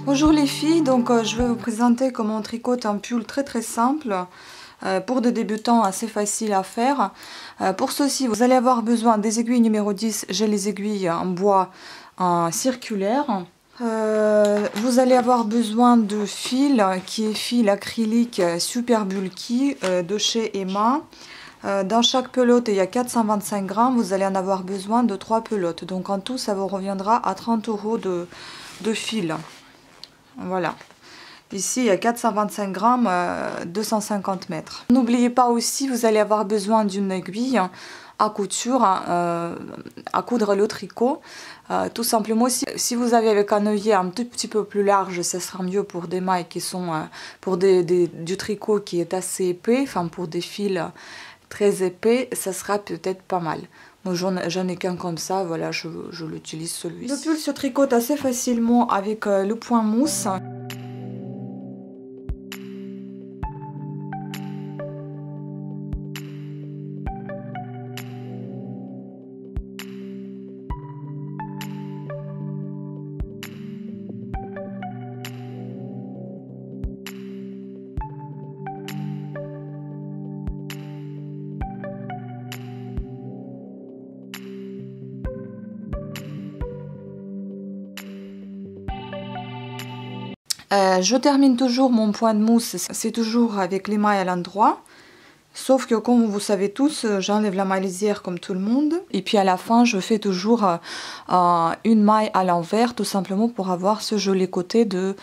Bonjour les filles, donc je vais vous présenter comment on tricote un pull très simple pour des débutants, assez facile à faire. Pour ceci, vous allez avoir besoin des aiguilles numéro 10, j'ai les aiguilles en bois circulaire. Vous allez avoir besoin de fil qui est fil acrylique super bulky de chez Emma. Dans chaque pelote, il y a 425 grammes, vous allez en avoir besoin de 3 pelotes. Donc en tout, ça vous reviendra à 30 € de fil. Voilà. Ici, il y a 425 grammes, 250 mètres. N'oubliez pas aussi, vous allez avoir besoin d'une aiguille à couture, à coudre le tricot. Tout simplement, si vous avez avec un œillet un tout petit peu plus large, ce sera mieux pour des mailles qui sont pour du tricot qui est assez épais, enfin pour des fils très épais, ça sera peut-être pas mal. Donc j'en ai qu'un comme ça, voilà, je l'utilise celui-ci. Le pull se tricote assez facilement avec le point mousse. Je termine toujours mon point de mousse, c'est toujours avec les mailles à l'endroit. Sauf que comme vous savez tous, j'enlève la maille lisière comme tout le monde. Et puis à la fin, je fais toujours une maille à l'envers, tout simplement pour avoir ce joli côté de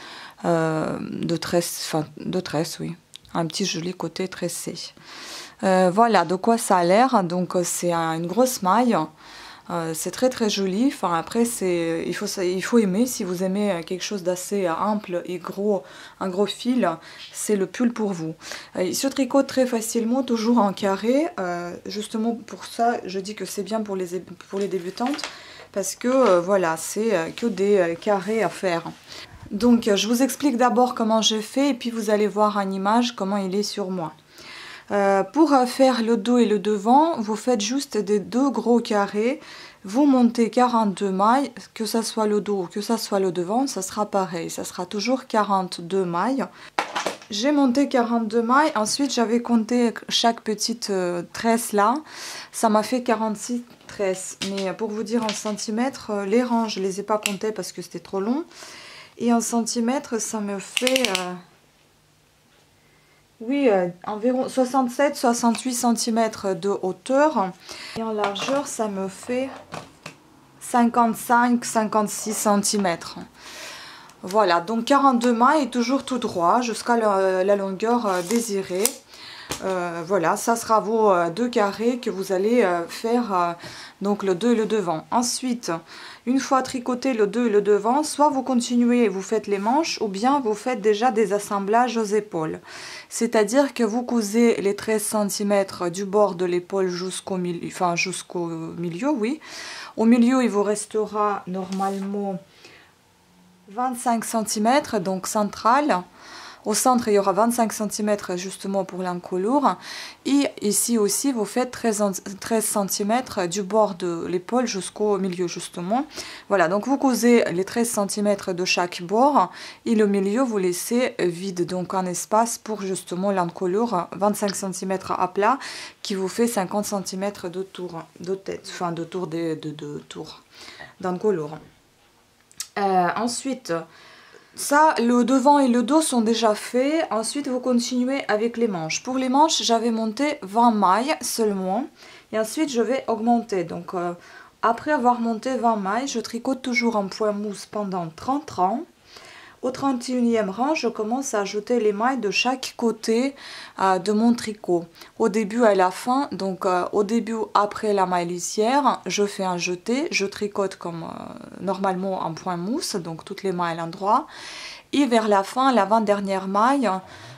tresse, oui. Un petit joli côté tressé. Voilà de quoi ça a l'air. Donc c'est une grosse maille. C'est très joli. Enfin, après, il faut aimer. Si vous aimez quelque chose d'assez ample et gros, un gros fil, c'est le pull pour vous. Il se tricote très facilement, toujours en carré. Justement pour ça, je dis que c'est bien pour les débutantes. Parce que voilà, c'est que des carrés à faire. Donc je vous explique d'abord comment j'ai fait. Et puis vous allez voir en image comment il est sur moi. Pour faire le dos et le devant, vous faites juste des deux gros carrés, vous montez 42 mailles, que ça soit le dos ou que ça soit le devant, ça sera pareil, ça sera toujours 42 mailles. J'ai monté 42 mailles, ensuite j'avais compté chaque petite tresse là, ça m'a fait 46 tresses, mais pour vous dire en centimètres, les rangs je les ai pas comptés parce que c'était trop long, et en centimètres ça me fait... oui, environ 67-68 cm de hauteur. Et en largeur, ça me fait 55-56 cm. Voilà, donc 42 mailles et toujours tout droit jusqu'à la longueur désirée. Voilà, ça sera vos deux carrés que vous allez faire donc le dos et le devant. Ensuite, une fois tricoté le dos et le devant, soit vous continuez et vous faites les manches, ou bien vous faites déjà des assemblages aux épaules. C'est-à-dire que vous cousez les 13 cm du bord de l'épaule jusqu'au milieu, oui. Au milieu, il vous restera normalement 25 cm, donc central. Au centre, il y aura 25 cm justement pour l'encolure. Et ici aussi, vous faites 13 cm du bord de l'épaule jusqu'au milieu justement. Voilà, donc vous cousez les 13 cm de chaque bord. Et le milieu, vous laissez vide, donc un espace pour justement l'encolure. 25 cm à plat qui vous fait 50 cm de tour de tête. Enfin, de tour d'encolure. Ensuite... ça, le devant et le dos sont déjà faits. Ensuite, vous continuez avec les manches. Pour les manches, j'avais monté 20 mailles seulement. Et ensuite, je vais augmenter. Donc, après avoir monté 20 mailles, je tricote toujours en point mousse pendant 30 rangs. Au 31e rang, je commence à ajouter les mailles de chaque côté de mon tricot. Au début et à la fin, donc au début après la maille lisière, je fais un jeté, je tricote comme normalement en point mousse, donc toutes les mailles à l'endroit. Et vers la fin, l'avant-dernière maille,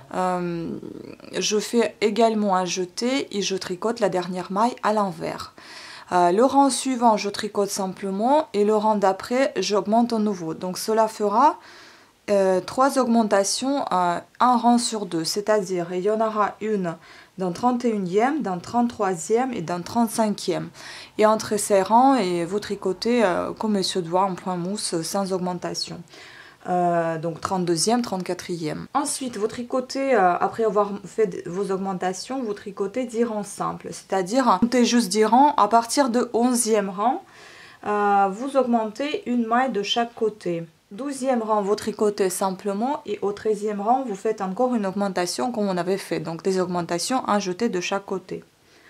je fais également un jeté et je tricote la dernière maille à l'envers. Le rang suivant, je tricote simplement et le rang d'après, j'augmente à nouveau. Donc cela fera... 3 augmentations, un rang sur 2, c'est-à-dire il y en aura une dans 31e, dans 33e et dans 35e. Et entre ces rangs, et vous tricotez comme monsieur doit en point mousse sans augmentation. donc 32e, 34e. Ensuite, vous tricotez, après avoir fait vos augmentations, vous tricotez 10 rangs simples. C'est-à-dire, comptez juste 10 rangs. À partir de 11e rang, vous augmentez une maille de chaque côté. 12e rang, vous tricotez simplement. Et au 13e rang, vous faites encore une augmentation comme on avait fait. Donc, des augmentations ajoutées de chaque côté.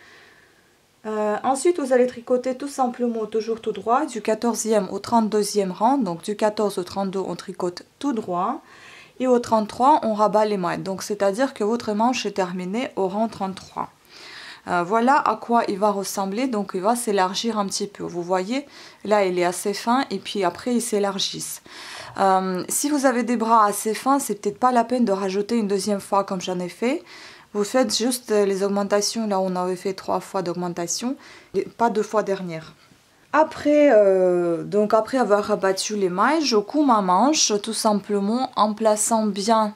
Ensuite, vous allez tricoter tout simplement, toujours tout droit, du 14e au 32e rang. Donc, du 14 au 32, on tricote tout droit. Et au 33, on rabat les mailles. Donc, c'est-à-dire que votre manche est terminée au rang 33. Voilà à quoi il va ressembler. Donc, il va s'élargir un petit peu. Vous voyez, là, il est assez fin. Et puis après, il s'élargisse. Si vous avez des bras assez fins, c'est peut-être pas la peine de rajouter une deuxième fois comme j'en ai fait. Vous faites juste les augmentations, là on avait fait 3 fois d'augmentation, pas 2 fois dernière. Après, après avoir rabattu les mailles, je couds ma manche tout simplement en plaçant bien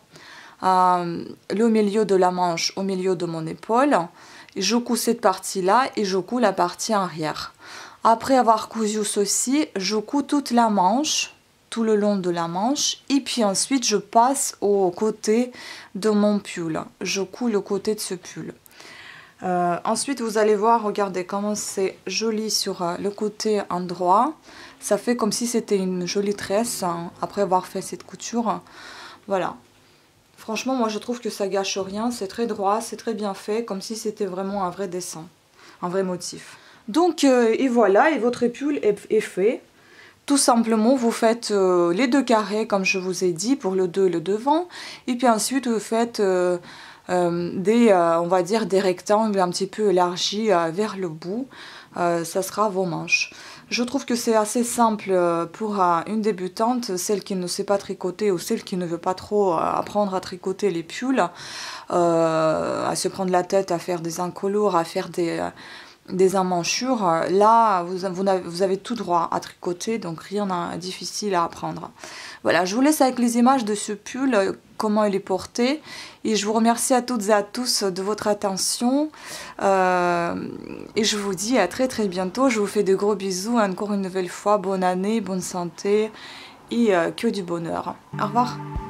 le milieu de la manche au milieu de mon épaule. Je couds cette partie-là et je couds la partie arrière. Après avoir cousu ceci, je couds toute la manche, tout le long de la manche, et puis ensuite je passe au côté de mon pull. Je couds le côté de ce pull. Ensuite vous allez voir, regardez comment c'est joli sur le côté endroit. Ça fait comme si c'était une jolie tresse hein, après avoir fait cette couture. Voilà. Franchement, moi je trouve que ça gâche rien, c'est très droit, c'est très bien fait, comme si c'était vraiment un vrai dessin, un vrai motif. Donc, et voilà, et votre pull est fait. Tout simplement, vous faites les 2 carrés, comme je vous ai dit, pour le dos et le devant. Et puis ensuite, vous faites on va dire, des rectangles un petit peu élargis vers le bout. Ça sera vos manches. Je trouve que c'est assez simple pour une débutante, celle qui ne sait pas tricoter ou celle qui ne veut pas trop apprendre à tricoter les pulls, à se prendre la tête à faire des encolures, à faire des emmanchures. Là, vous avez tout droit à tricoter, donc rien de difficile à apprendre. Voilà, je vous laisse avec les images de ce pull, comment il est porté. Et je vous remercie à toutes et à tous de votre attention. Et je vous dis à très très bientôt. Je vous fais de gros bisous. Encore une nouvelle fois, bonne année, bonne santé et que du bonheur. Au revoir.